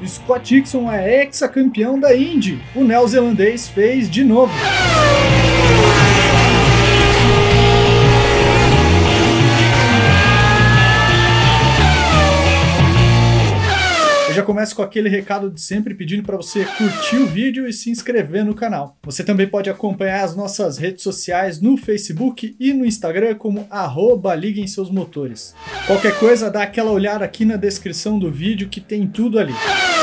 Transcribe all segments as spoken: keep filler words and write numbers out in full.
Scott Dixon é ex-campeão da Indy. O neozelandês fez de novo. Eu já começo com aquele recado de sempre pedindo para você curtir o vídeo e se inscrever no canal. Você também pode acompanhar as nossas redes sociais no Facebook e no Instagram como arroba liguem seus motores. Qualquer coisa, dá aquela olhada aqui na descrição do vídeo que tem tudo ali.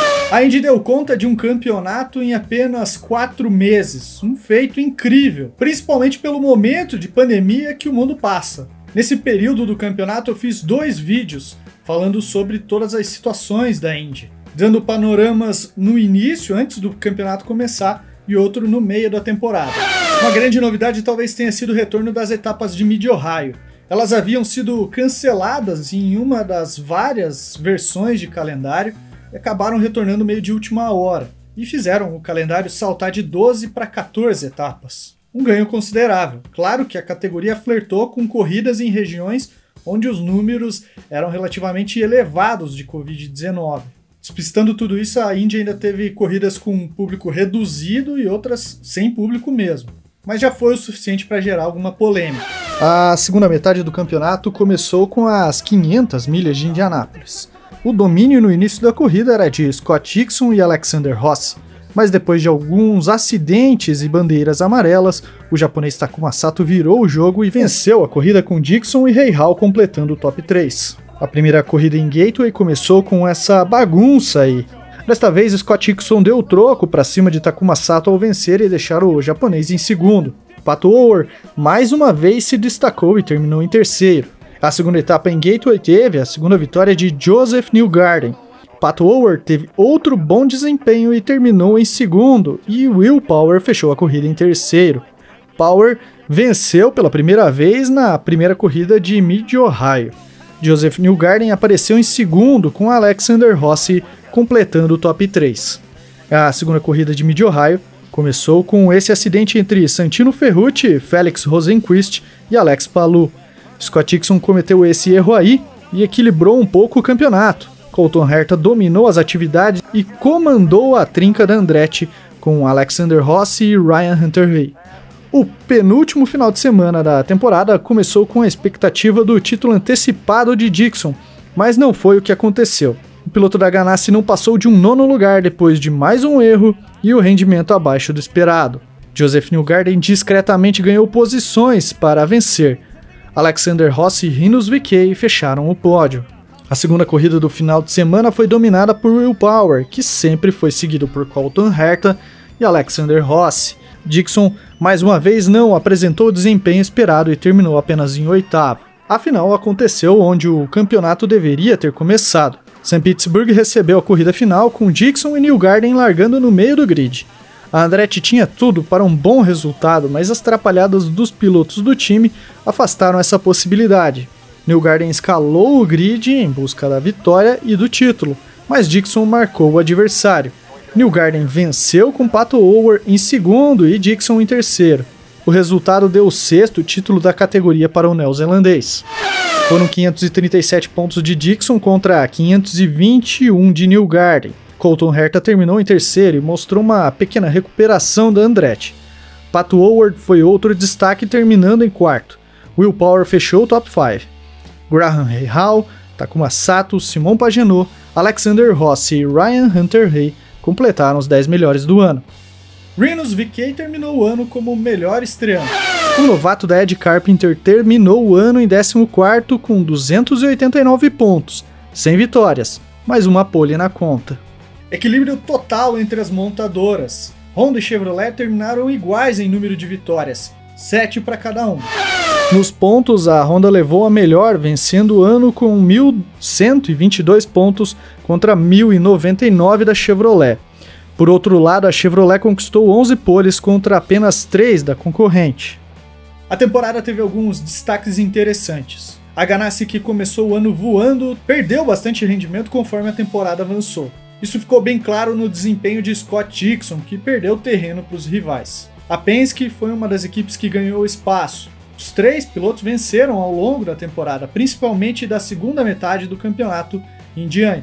A Indy deu conta de um campeonato em apenas quatro meses, um feito incrível, principalmente pelo momento de pandemia que o mundo passa. Nesse período do campeonato eu fiz dois vídeos falando sobre todas as situações da Indy, dando panoramas no início, antes do campeonato começar, e outro no meio da temporada. Uma grande novidade talvez tenha sido o retorno das etapas de Mid-Ohio. Elas haviam sido canceladas em uma das várias versões de calendário e acabaram retornando meio de última hora, e fizeram o calendário saltar de doze para quatorze etapas. Um ganho considerável. Claro que a categoria flertou com corridas em regiões onde os números eram relativamente elevados de covid dezenove. Despistando tudo isso, a Indy ainda teve corridas com um público reduzido e outras sem público mesmo. Mas já foi o suficiente para gerar alguma polêmica. A segunda metade do campeonato começou com as quinhentas milhas de Indianápolis. O domínio no início da corrida era de Scott Dixon e Alexander Rossi, mas depois de alguns acidentes e bandeiras amarelas, o japonês Takuma Sato virou o jogo e venceu a corrida com Dixon e Rahal completando o top três. A primeira corrida em Gateway começou com essa bagunça aí. Desta vez, Scott Dixon deu o troco para cima de Takuma Sato ao vencer e deixar o japonês em segundo. Pato O'Ward mais uma vez se destacou e terminou em terceiro. A segunda etapa em Gateway teve a segunda vitória de Joseph Newgarden. Pato O'Ward teve outro bom desempenho e terminou em segundo, e Will Power fechou a corrida em terceiro. Power venceu pela primeira vez na primeira corrida de Mid-Ohio. Joseph Newgarden apareceu em segundo, com Alexander Rossi completando o top três. A segunda corrida de Mid-Ohio começou com esse acidente entre Santino Ferrucci, Felix Rosenqvist e Alex Palou. Scott Dixon cometeu esse erro aí e equilibrou um pouco o campeonato. Colton Herta dominou as atividades e comandou a trinca da Andretti com Alexander Rossi e Ryan Hunter-Reay. O penúltimo final de semana da temporada começou com a expectativa do título antecipado de Dixon, mas não foi o que aconteceu. O piloto da Ganassi não passou de um nono lugar depois de mais um erro e o rendimento abaixo do esperado. Joseph Newgarden discretamente ganhou posições para vencer. Alexander Rossi e Rinus V K fecharam o pódio. A segunda corrida do final de semana foi dominada por Will Power, que sempre foi seguido por Colton Herta e Alexander Rossi. Dixon, mais uma vez, não apresentou o desempenho esperado e terminou apenas em oitavo. A final aconteceu onde o campeonato deveria ter começado. Saint Pittsburgh recebeu a corrida final com Dixon e Newgarden largando no meio do grid. A Andretti tinha tudo para um bom resultado, mas as atrapalhadas dos pilotos do time afastaram essa possibilidade. Newgarden escalou o grid em busca da vitória e do título, mas Dixon marcou o adversário. Newgarden venceu com Pato O'Ward em segundo e Dixon em terceiro. O resultado deu o sexto título da categoria para o neozelandês. Foram quinhentos e trinta e sete pontos de Dixon contra quinhentos e vinte e um de Newgarden. Colton Herta terminou em terceiro e mostrou uma pequena recuperação da Andretti. Pato O'Ward foi outro destaque terminando em quarto. Will Power fechou o top cinco. Graham Rahal, Takuma Sato, Simon Pagenaud, Alexander Rossi e Ryan Hunter-Reay completaram os dez melhores do ano. Rinus V K terminou o ano como o melhor estreante. O novato da Ed Carpenter terminou o ano em décimo quarto com duzentos e oitenta e nove pontos, sem vitórias, mas uma pole na conta. Equilíbrio total entre as montadoras. Honda e Chevrolet terminaram iguais em número de vitórias, sete para cada um. Nos pontos, a Honda levou a melhor, vencendo o ano com mil cento e vinte e dois pontos contra mil e noventa e nove da Chevrolet. Por outro lado, a Chevrolet conquistou onze poles contra apenas três da concorrente. A temporada teve alguns destaques interessantes. A Ganassi, que começou o ano voando, perdeu bastante rendimento conforme a temporada avançou. Isso ficou bem claro no desempenho de Scott Dixon, que perdeu terreno para os rivais. A Penske foi uma das equipes que ganhou espaço. Os três pilotos venceram ao longo da temporada, principalmente da segunda metade do campeonato em diante.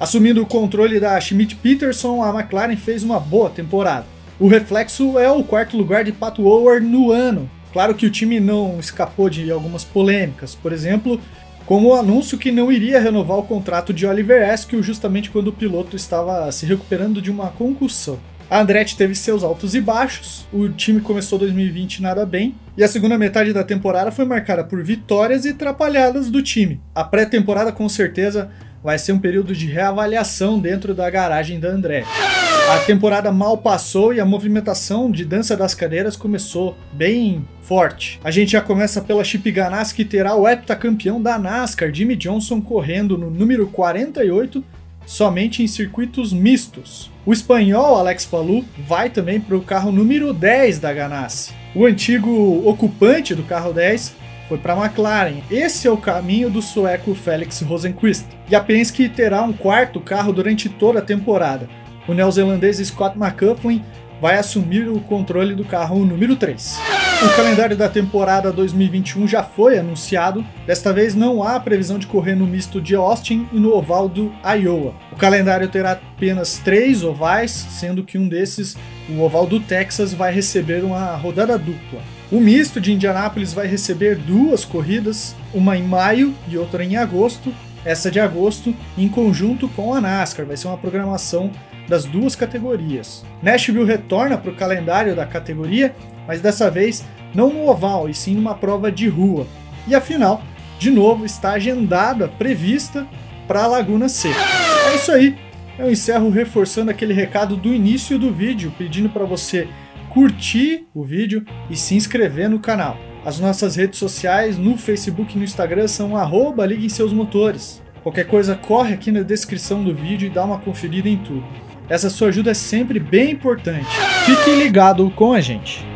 Assumindo o controle da Schmidt-Peterson, a McLaren fez uma boa temporada. O reflexo é o quarto lugar de Pat Howard no ano. Claro que o time não escapou de algumas polêmicas, por exemplo, como o anúncio que não iria renovar o contrato de Oliver Askew justamente quando o piloto estava se recuperando de uma concussão. A Andretti teve seus altos e baixos, o time começou dois mil e vinte nada bem, e a segunda metade da temporada foi marcada por vitórias e atrapalhadas do time. A pré-temporada com certeza vai ser um período de reavaliação dentro da garagem da Andretti. A temporada mal passou e a movimentação de dança das cadeiras começou bem forte. A gente já começa pela Chip Ganassi, que terá o heptacampeão da NASCAR, Jimmie Johnson, correndo no número quarenta e oito, somente em circuitos mistos. O espanhol Alex Palou vai também para o carro número dez da Ganassi. O antigo ocupante do carro dez foi para a McLaren. Esse é o caminho do sueco Felix Rosenqvist. E a Penske terá um quarto carro durante toda a temporada. O neozelandês Scott McLaughlin vai assumir o controle do carro número três. O calendário da temporada dois mil e vinte e um já foi anunciado. Desta vez não há previsão de correr no misto de Austin e no oval do Iowa. O calendário terá apenas três ovais, sendo que um desses, o oval do Texas, vai receber uma rodada dupla. O misto de Indianápolis vai receber duas corridas, uma em maio e outra em agosto. Essa de agosto em conjunto com a NASCAR, vai ser uma programação das duas categorias. Nashville retorna para o calendário da categoria, mas dessa vez não no oval, e sim numa prova de rua. E a final, de novo, está agendada, prevista para a Laguna Seca. É isso aí, eu encerro reforçando aquele recado do início do vídeo, pedindo para você curtir o vídeo e se inscrever no canal. As nossas redes sociais no Facebook e no Instagram são arroba liguem seus motores. Qualquer coisa corre aqui na descrição do vídeo e dá uma conferida em tudo. Essa sua ajuda é sempre bem importante. Fique ligado com a gente.